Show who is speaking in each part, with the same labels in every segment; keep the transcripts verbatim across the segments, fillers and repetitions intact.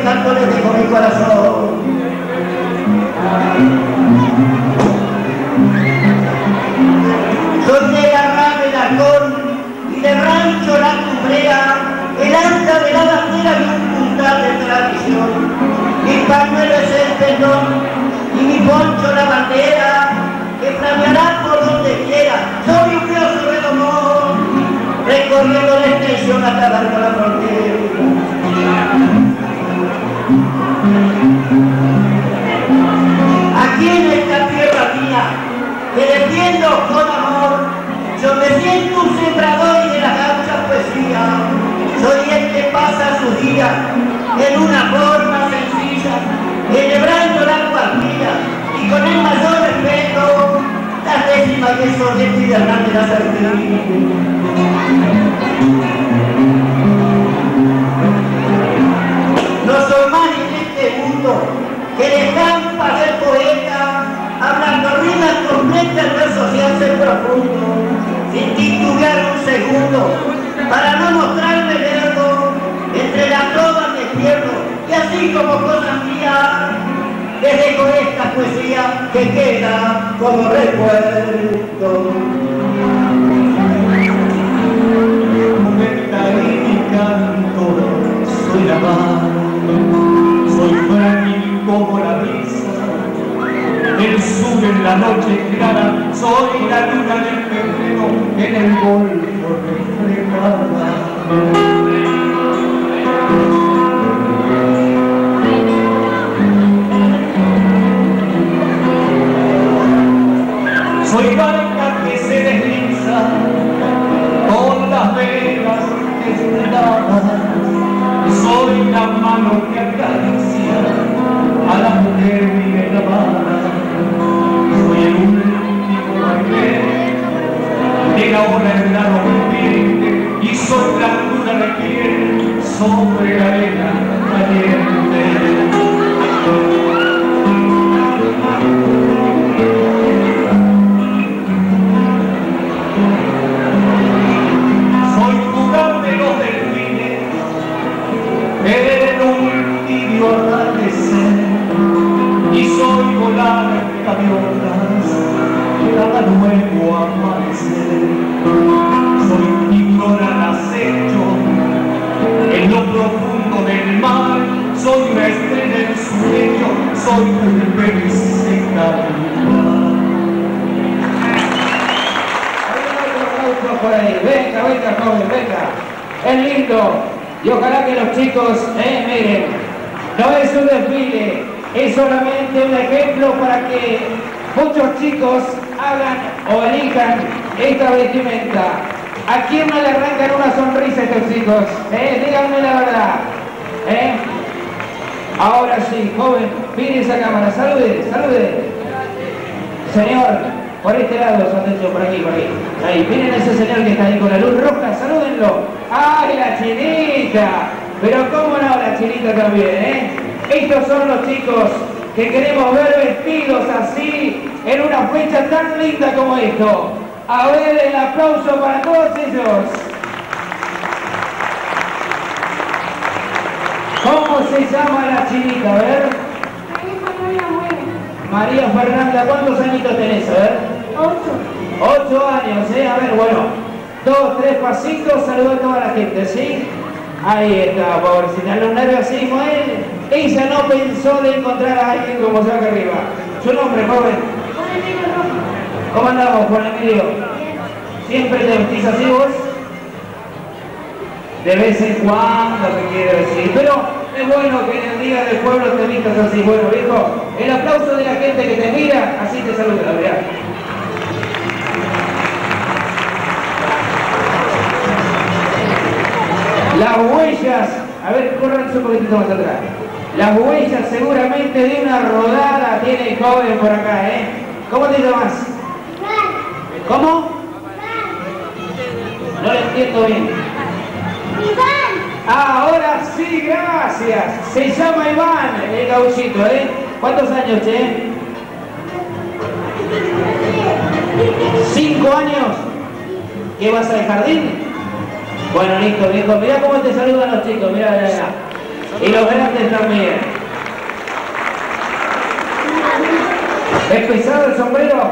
Speaker 1: canto les dejo mi corazón. Soy de Garraf el Arcón y de Rancho La Cumbrea, el anta de la bandera y un puntal de tradición. Mi pañuelo es el pendón y mi poncho la bandera, que flameará por donde quiera. Soy un dioso redomón, recorriendo la extensión hasta dar con la frontera. Aquí en esta tierra mía, que defiendo con amor, yo me siento un sembrador y de la gaucha poesía. Soy el que pasa sus días en una forma sencilla, celebrando la cuartilla y con el mayor respeto, la décima que es Soneto y de Hernández la Sartén. No soy más en este mundo que la estampa del poeta, hablando rimas completas, el verso se hace profundo, sin titubear un segundo, para no mostrarme lerdo, entre las trovas me pierdo, y así como cosas mías, les dejo esta poesía que queda como recuerdo.
Speaker 2: Poeta y canto, soy la mar, soy frágil como la brisa, el sur en la noche clara, soy la luna del febrero en el golfo reflejada. Soy barca que se desliza con las velas estrelladas, soy la mano que acaricia a la mujer bien amada, soy el último baile de la hora en la rompiente y soy la luna de piel sobre la arena caliente. Y soy volar gaviotas cada nuevo amanecer. Soy tiburón al acecho en lo profundo del mar. Soy una estrella en su lecho, soy un pez seca.
Speaker 3: Por ahí. Venga, venga, joven, venga. Es lindo. Y ojalá que los chicos, eh, miren, no es un desfile, es solamente un ejemplo para que muchos chicos hagan o elijan esta vestimenta. ¿A quién no le arrancan una sonrisa a estos chicos? Eh, díganme la verdad. ¿Eh? Ahora sí, joven, mire esa cámara, salude, salude. Señor. Por este lado, atención, por aquí, por aquí. Ahí, miren a ese señor que está ahí con la luz roja, salúdenlo. ¡Ay, la chinita! Pero cómo no, la chinita también, ¿eh? Estos son los chicos que queremos ver vestidos así en una fecha tan linda como esto. A ver, el aplauso para todos ellos. ¿Cómo se llama la chinita? A ver. María Fernanda, ¿cuántos añitos tenés? A ver.
Speaker 4: Ocho.
Speaker 3: Ocho años, ¿eh? A ver, bueno. Dos, tres pasitos, saluda a toda la gente, ¿sí? Ahí está, pobrecita. Los nerviosismos, ¿eh? Ella no pensó de encontrar a alguien como yo acá arriba. ¿Su nombre, joven?
Speaker 4: Juan Emilio Rojo.
Speaker 3: ¿Cómo andamos, Juan Emilio? ¿Siempre te vestís así vos? De vez en cuando, te quiero decir. Pero es bueno que en el día del pueblo te vistas así. Bueno, viejo, el aplauso de la gente que te mira, así te saluda, mirá. Las huellas, a ver, córranse un poquitito más atrás. Las huellas seguramente de una rodada tiene el joven por acá, ¿eh? ¿Cómo te llamas? ¿Cómo? No lo entiendo bien. Ah, ahora sí, gracias. Se llama Iván, el gauchito, ¿eh? ¿Cuántos años, che? ¿Cinco años? ¿Qué vas al jardín? Bueno, listo, viejo. Mirá cómo te saludan los chicos, mirá, mirá, mirá. Y los grandes también. ¿Es pesado el sombrero?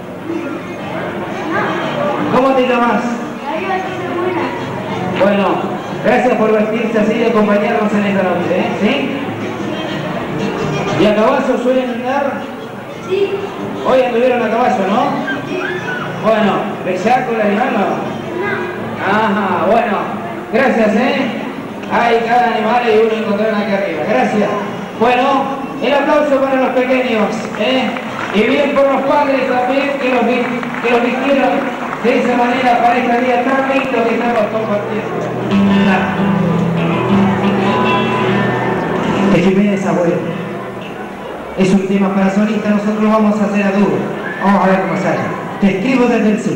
Speaker 3: ¿Cómo te llamas? Bueno, gracias por vestirse así y acompañarnos en esta noche, ¿eh? ¿Sí? ¿Y a caballo suelen andar?
Speaker 4: Sí.
Speaker 3: Hoy anduvieron a caballo, ¿no?
Speaker 4: Sí.
Speaker 3: Bueno, ¿bellaco el animal no?
Speaker 4: No.
Speaker 3: Ajá, bueno, gracias, ¿eh? Hay cada animal y uno encontraron aquí arriba. Gracias. Bueno, el aplauso para los pequeños, ¿eh? Y bien por los padres también que los, que los vistieron de esa manera para este día tan lindo que estamos compartiendo.
Speaker 1: Te Jiménez, abuelo. Es un tema para solista, nosotros lo vamos a hacer a dúo. Vamos a ver cómo sale. Te escribo desde el sur.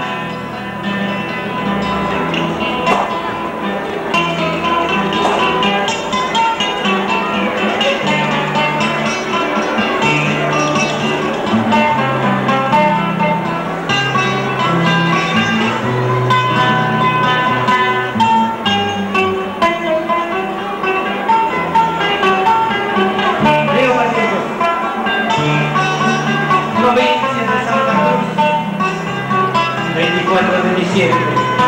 Speaker 2: veinticuatro de diciembre.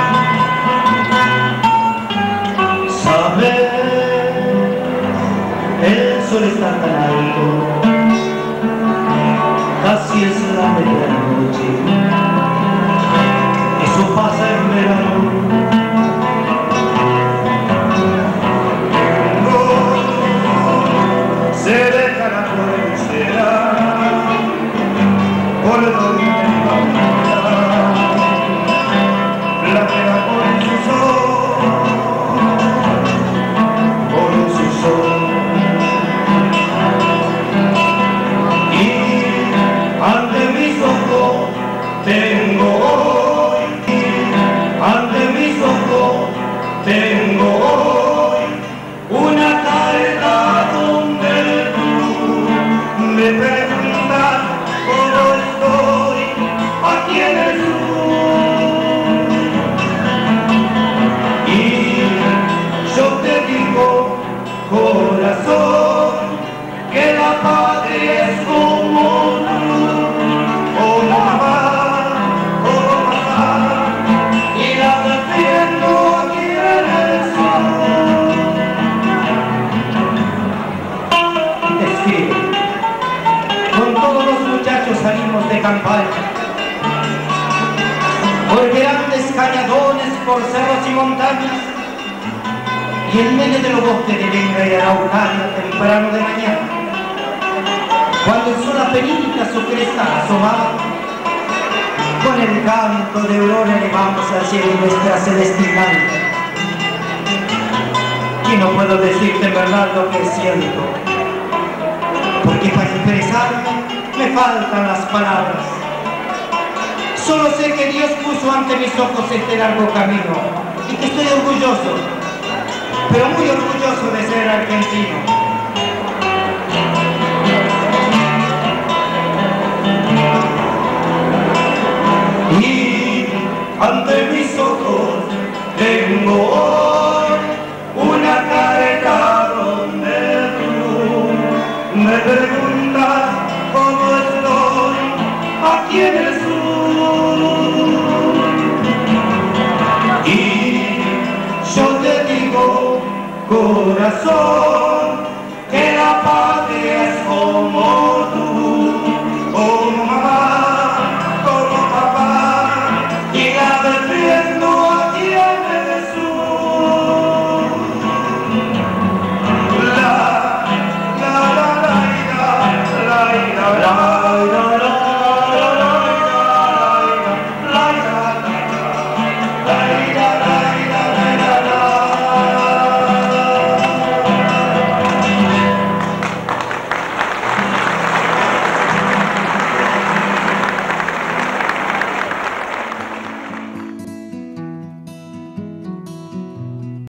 Speaker 2: Saber, el sol está tan alto, casi es la medianoche, eso pasa en verano. No se deja la cochera por donde va. Tengo hoy, ante mis ojos, tengo hoy una carta donde tú me preguntas cómo estoy aquí en el sur. Y yo te digo, corazón, que la patria es como tú, como mamá. Salimos de campaña por grandes cañadones, por cerros y montañas, y en medio de los bosques de Lenga y Araucaria temprano de mañana, cuando el sol apenitas su cresta asomaba, con el canto de aurora elevamos al cielo nuestra celestial. Y no puedo decirte en verdad lo que siento, porque para expresarme me faltan las palabras. Solo sé que Dios puso ante mis ojos este largo camino y que estoy orgulloso, pero muy orgulloso de ser argentino. Y ante mis ojos tengo hoy una carta donde tú me preguntas cómo estoy aquí en el sur. Y yo te digo, corazón,